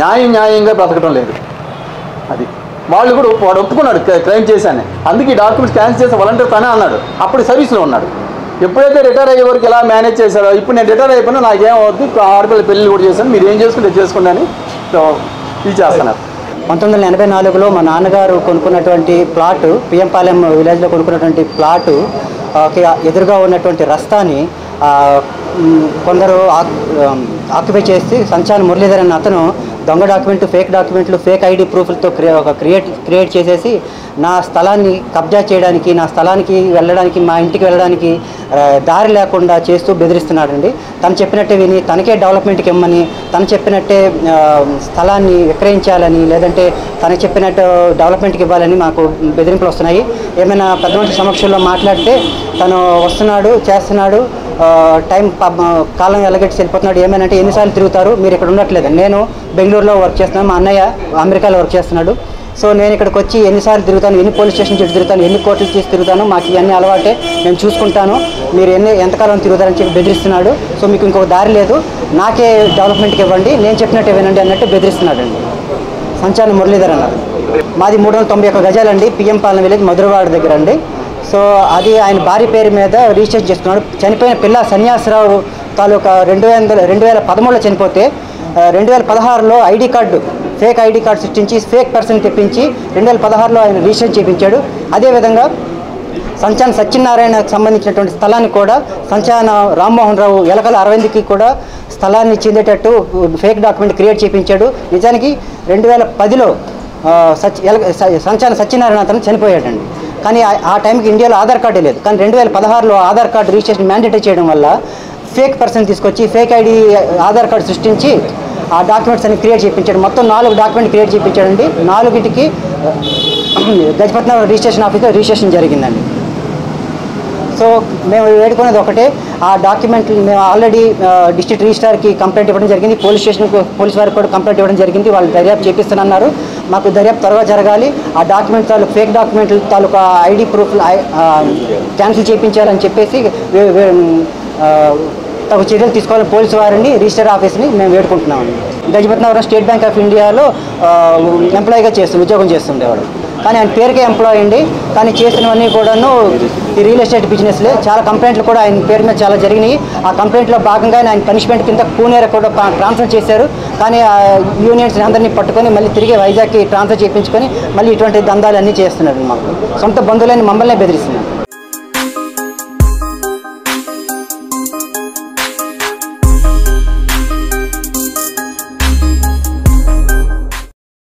న్యాయంగా బ్రతకడం లేదు. అది వాళ్ళు కూడా వాడు ఒప్పుకున్నాడు క్లెయిమ్ చేశాను, అందుకే ఈ డాక్యుమెంట్స్ క్యాన్సిల్ చేసి వాలంటీర్ తనే అన్నాడు. అప్పుడు సర్వీస్లో ఉన్నాడు. ఎప్పుడైతే రిటైర్ అయ్యే వరకు ఎలా మేనేజ్ చేశారో, ఇప్పుడు నేను రిటైర్ అయిపోయినా నాకేం అవుతుంది, ఆడపిల్ల పెళ్ళి కూడా చేశాను, మీరు ఏం చేసుకుంటే చేసుకోండి అని ఇది చేస్తున్నారు. 1984లో మా నాన్నగారు కొనుక్కున్నటువంటి ప్లాటు, పిఎంపాలెం విలేజ్లో కొనుక్కున్నటువంటి ప్లాటు ఎదురుగా ఉన్నటువంటి రస్తాని కొందరు ఆక్యుపై చేసి సంచాన్ మురళీధర్ అన్న అతను దొంగ డాక్యుమెంట్లు, ఫేక్ డాక్యుమెంట్లు, ఫేక్ ఐడి ప్రూఫ్లతో క్రియేట్ చేసేసి నా స్థలాన్ని కబ్జా చేయడానికి, నా స్థలానికి వెళ్ళడానికి, మా ఇంటికి వెళ్ళడానికి దారి లేకుండా చేస్తూ బెదిరిస్తున్నాడండి. తను చెప్పినట్టే విని తనకే డెవలప్మెంట్కి ఇమ్మని, తను చెప్పినట్టే స్థలాన్ని విక్రయించాలని, లేదంటే తనకు చెప్పినట్టు డెవలప్మెంట్కి ఇవ్వాలని మాకు బెదిరింపులు వస్తున్నాయి. ఏమైనా పెద్ద మనిషి సమక్షంలో మాట్లాడితే తను వస్తున్నాడు, చేస్తున్నాడు, కాలం ఎలగెట్టి వెళ్ళిపోతున్నాడు. ఏమైనా ఎన్నిసార్లు తిరుగుతారు, మీరు ఇక్కడ ఉండట్లేదు. నేను బెంగళూరులో వర్క్ చేస్తున్నాను, మా అన్నయ్య అమెరికాలో వర్క్ చేస్తున్నాడు. సో నేను ఇక్కడికి వచ్చి ఎన్నిసార్లు తిరుగుతాను, ఎన్ని పోలీస్ స్టేషన్ చుట్టూ తిరుగుతాను, ఎన్ని కోర్టులు చేసి తిరుగుతాను, మాకు ఇవన్నీ అలవాటే, నేను చూసుకుంటాను, మీరు ఎంతకాలం తిరుగుతారని చెప్పి బెదిరిస్తున్నాడు. సో మీకు ఇంకొక దారి లేదు, నాకే డెవలప్మెంట్కి ఇవ్వండి, నేను చెప్పినట్టే వినండి అన్నట్టు బెదిరిస్తున్నాడు అండి. సంచాన మురళీధర్ అన్నారు. మాది 391 గజాలండి, పిఎంపాలెం విలేజ్ మధురవాడ దగ్గర అండి. సో అది ఆయన భార్య పేరు మీద రిజిస్టర్ చేసుకున్నాడు. చనిపోయిన పిల్ల సన్యాసరావు తాలూకా 2013లో చనిపోతే 2016లో ID card, fake ID card సృష్టించి ఫేక్ పర్సన్ తెప్పించి 2016లో ఆయన రిజిస్టర్ చేయించాడు. అదేవిధంగా సంచాన సత్యనారాయణకు సంబంధించినటువంటి స్థలాన్ని కూడా సంచాన రామ్మోహన్ రావు ఎలకల అరవింద్కి కూడా స్థలాన్ని చెందేటట్టు ఫేక్ డాక్యుమెంట్ క్రియేట్ చేయించాడు. నిజానికి 2010లో సంచాన సత్యనారాయణ అతను చనిపోయాడండి. కానీ ఆ టైంకి ఇండియాలో ఆధార్ కార్డే లేదు. కానీ 2016లో ఆధార్ కార్డు రిజిస్ట్రేషన్ మ్యాండేటరీ చేయడం వల్ల ఫేక్ పర్సన్ తీసుకొచ్చి ఫేక్ ఐడి ఆధార్ కార్డు సృష్టించి ఆ డాక్యుమెంట్స్ అన్ని క్రియేట్ చేయించాడు. మొత్తం 4 డాక్యుమెంట్ క్రియేట్ చేయించాడండి. 4కి గజపతినగర్ రిజిస్ట్రేషన్ ఆఫీస్లో రిజిస్ట్రేషన్ జరిగిందండి. సో మేము వేడుకునేది ఒకటే, ఆ డాక్యుమెంట్లు మేము ఆల్రెడీ డిస్ట్రిక్ట్ రిజిస్ట్రార్కి కంప్లైంట్ ఇవ్వడం జరిగింది, పోలీస్ వారికి కూడా కంప్లైంట్ ఇవ్వడం జరిగింది. వాళ్ళు దర్యాప్తు చేపిస్తున్నారు. మాకు దర్యాప్తు త్వరగా జరగాలి. ఆ డాక్యుమెంట్ తాలూకు ఫేక్ డాక్యుమెంట్లు తాలూకా ఐడి ప్రూఫ్లు క్యాన్సిల్ చేయించాలని చెప్పేసి తగు చర్యలు తీసుకోవాలని పోలీసు వారిని, రిజిస్టర్ ఆఫీస్ని మేము వేడుకుంటున్నామండి. గజపతినగరం స్టేట్ బ్యాంక్ ఆఫ్ ఇండియాలో ఎంప్లాయీగా ఉద్యోగం చేస్తుండేవాడు. కానీ ఆయన పేరుకే ఎంప్లాయీ అండి. కానీ చేసినవన్నీ కూడాను ఈ రియల్ ఎస్టేట్ బిజినెస్లే. చాలా కంప్లైంట్లు కూడా ఆయన పేరు మీద చాలా జరిగినాయి. ఆ కంప్లైంట్లో భాగంగానే ఆయన పనిష్మెంట్ కింద పూణేర కూడా ట్రాన్స్ఫర్ చేశారు. కానీ ఆ యూనియన్స్ అందరినీ పట్టుకొని మళ్ళీ తిరిగి వైజాగ్కి ట్రాన్స్ఫర్ చేయించుకొని మళ్ళీ ఇటువంటి దందాలు అన్నీ చేస్తున్నాడు. మాకు సొంత బంధువులని మమ్మల్నే బెదిరిస్తున్నారు.